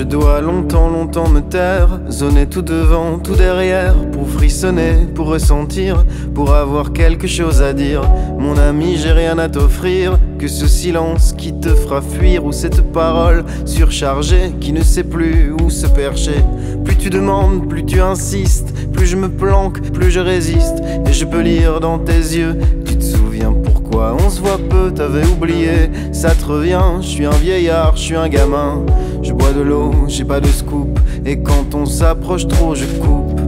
dois longtemps, longtemps me taire, zoner tout devant, tout derrière, pour frissonner, pour ressentir, pour avoir quelque chose à dire. Mon ami, j'ai rien à t'offrir, que ce silence qui te fera fuir, ou cette parole surchargée qui ne sait plus où se percher. Plus tu demandes, plus tu insistes, plus je me planque, plus je résiste, et je peux lire dans tes yeux. Tu te souviens pourquoi on se voit peu, t'avais oublié, ça te revient. Je suis un vieillard, je suis un gamin, je bois de l'eau, j'ai pas de scoop, et quand on s'approche trop, je coupe.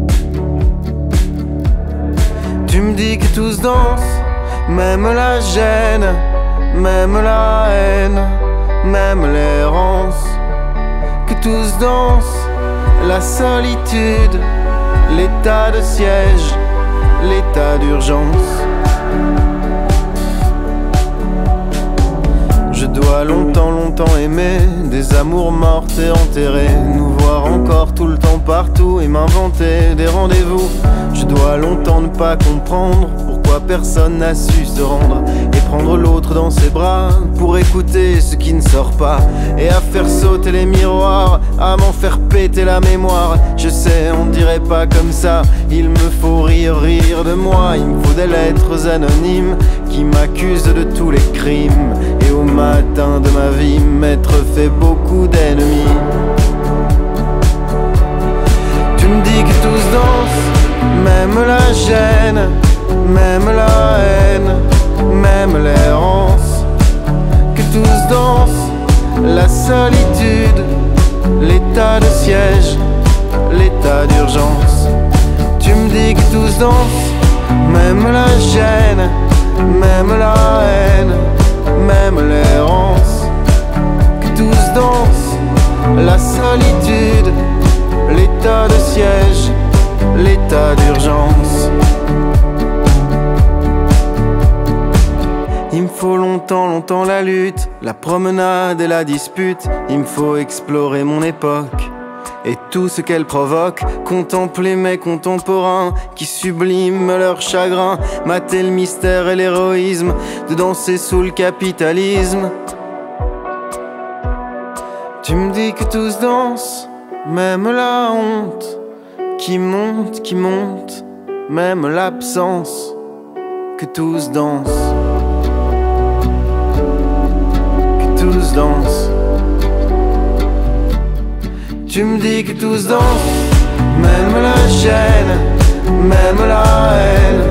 Tu me dis que tous dansent, même la gêne, même la haine, même l'errance. Que tous dansent, la solitude, l'état de siège, l'état d'urgence. Je dois longtemps, longtemps aimer des amours mortes et enterrées, nous voir encore tout le temps partout et m'inventer des rendez-vous. Je dois longtemps ne pas comprendre pourquoi personne n'a su se rendre et prendre l'autre dans ses bras pour écouter ce qui ne sort pas, et à faire sauter les miroirs, à m'en faire péter la mémoire. Je sais, on dirait pas comme ça, il me faut rire, rire de moi. Il me faut des lettres anonymes qui m'accusent de tous les crimes, et au matin de ma vie m'être fait beaucoup d'ennemis. Tu me dis que tous dansent, même la gêne, même la haine, même l'errance. Que tous dansent, la solitude, l'état de siège, l'état d'urgence. Tu me dis que tous dansent, même la gêne, même la haine, même l'errance. Que tous dansent, la solitude, l'état de siège, l'état d'urgence. Il me faut longtemps, longtemps la lutte, la promenade et la dispute. Il me faut explorer mon époque et tout ce qu'elle provoque, contempler mes contemporains qui subliment leur chagrin, mater le mystère et l'héroïsme de danser sous le capitalisme. Tu me dis que tous dansent, même la honte qui monte, même l'absence. Que tous dansent, que tous dansent. Tu me dis que tous dansent, même la gêne, même la haine,